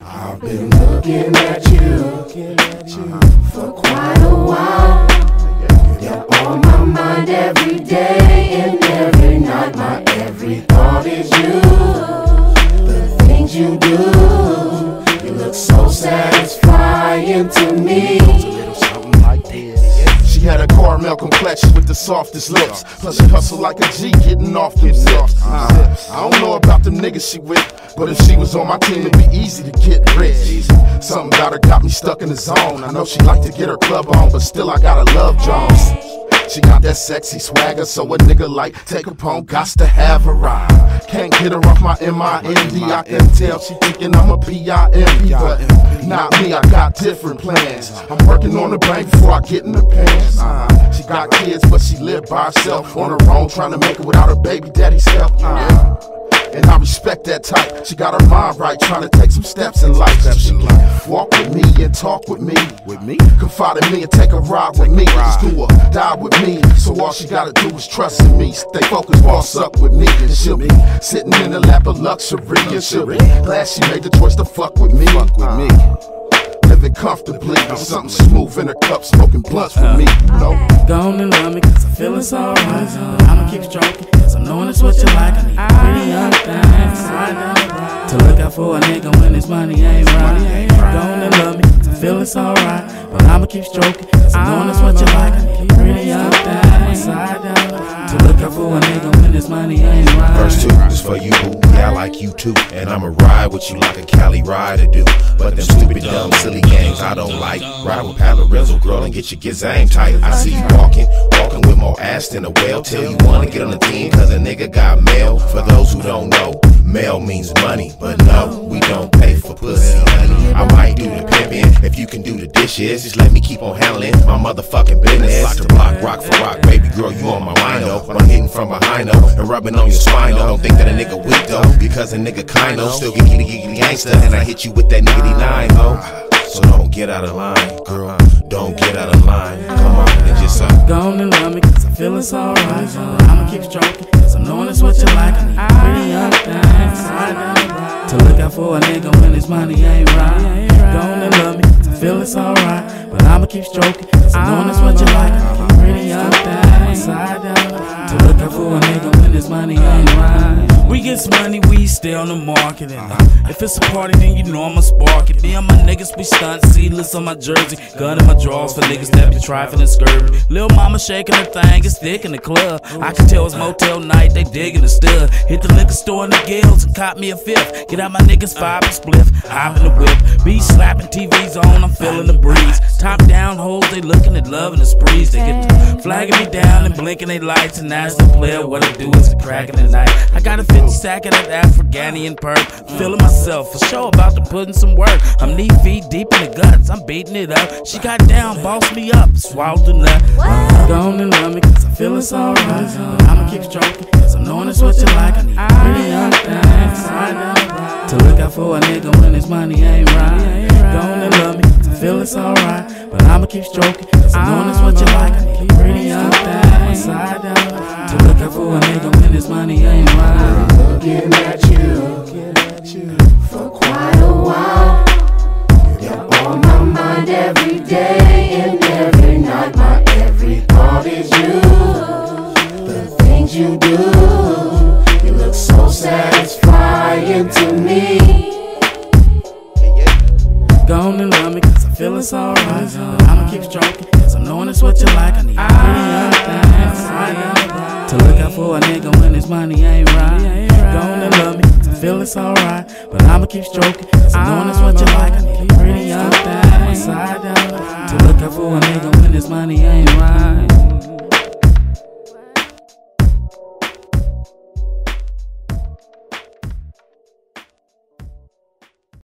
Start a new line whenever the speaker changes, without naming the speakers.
I've been looking at you for quite a while. You're on my mind every day and every night. My every thought is you. The things you do, you look so satisfying to me.
She had a caramel complexion with the softest lips. Plus she hustle like a G, getting off them zips. I don't know about them niggas she with, but if she was on my team, it'd be easy to get rich. Something about her got me stuck in the zone. I know she like to get her club on, but still I gotta love Jones. She got that sexy swagger, so a nigga like take her home, gots to have a ride. Can't get her off my M-I-N-D. I can tell she thinking I'm a P-I-M-P, but not me, I got different plans. I'm working on the bank before I get in the pants. She got kids, but she live by herself on her own, trying to make it without her baby daddy's help. And I respect that type. She got her mind right, trying to take some steps in life. So she can walk with me and talk with me. Confide in me and take a ride with me. Just do or die with me. So all she gotta do is trust in me. Stay focused, boss up with me. And she'll be sitting in the lap of luxury. And she'll be glad she made the choice to fuck with me. Living comfortably with something smooth in her cup, smoking blunts with me.
Go on and love me, cause I feel it's alright. I'ma keep stroking, cause I'm knowing it's what you like. I need a pretty young thing to look out for a nigga when his money ain't right. Go on and love me, cause I feel it's alright. But I'ma keep stroking, cause I'm knowing it's what you like. I need a pretty young thing to look out for a nigga when his money ain't right.
Verse 2 is for you, boo. Yeah, I like you too. And I'ma ride with you like a Cali rider do. But them stupid, dumb, silly games I don't like. Ride with Palorizo, girl, and get your gizang tight. I see you walking with more ass than a whale. Tell you wanna get on the team cause a nigga got mail. For those who don't know, mail means money. But no, we don't pay for pussy, honey. I might do the pimpin' if you can do the dishes. Just let me keep on handling my motherfucking business. Lock to block, rock for rock, baby girl, you on my mind though. When I'm hitting from behind though, and rubbing on your spine though. Don't think that a nigga weak though, because a nigga kind of still giggity gangsta, and I hit you with that niggity 9 ho. So don't get out of line, girl, don't get out of line. Come on and just
go on and love me, cause I feel it's alright. I'ma keep stroking, cause I'm knowing it's what you like. I need a pretty young thing to look out for a nigga when his money ain't right. Go on and love me, cause I feel it's alright. But I'ma keep stroking, cause I'm knowing it's what you like. I need a pretty young thing to look out for a nigga when his money ain't right. We get some money, we stay on the market. And if it's a party, then you know I'ma spark it. Me and my niggas, we stunt, seedless on my jersey. Gun in my drawers for niggas that be trifling and scurvy. Lil' mama shaking her thing, it's thick in the club. I can tell it's motel night, they digging the stud. Hit the liquor store in the Gills and cop me a fifth. Get out my niggas 5 and spliff, hop in the whip. Be slapping TVs on, I'm feeling the breeze. Top down hoes, they looking at loving the sprees. They get to flagging me down and blinking they lights. And as the player, what I do is the crack in the night. I got a 50 sack of that Afghanian perp. Feeling myself, for sure about to put in some work. I'm knee feet deep in the guts, I'm beating it up. She got down, bossed me up, swallowed the nut. Go on and love me, cause I feel it's alright. I'ma keep stroking, cause I'm knowing it's what you like. I need a pretty young thing to look out for a nigga when his money ain't right. Go on and love me, cause I feel it's alright. But I'ma keep stroking, cause I'm knowing it's what you like. I need a pretty young thing to look out for a nigga when his money ain't right.
Looking at you for quite a while. You're on my mind every day and every night. My every thought is you. The things you do, you look so satisfying to me.
Go on and love me, cause I feel it's alright. I'ma keep stroking, cause I'm knowing it's what you like. I need a pretty young thing to look out for a nigga when his money ain't right. Go on and love me, cause I feel it's alright. But I'ma keep stroking, cause I'm knowing it's what you like. I need a pretty young thing to look out for a nigga when his money ain't right.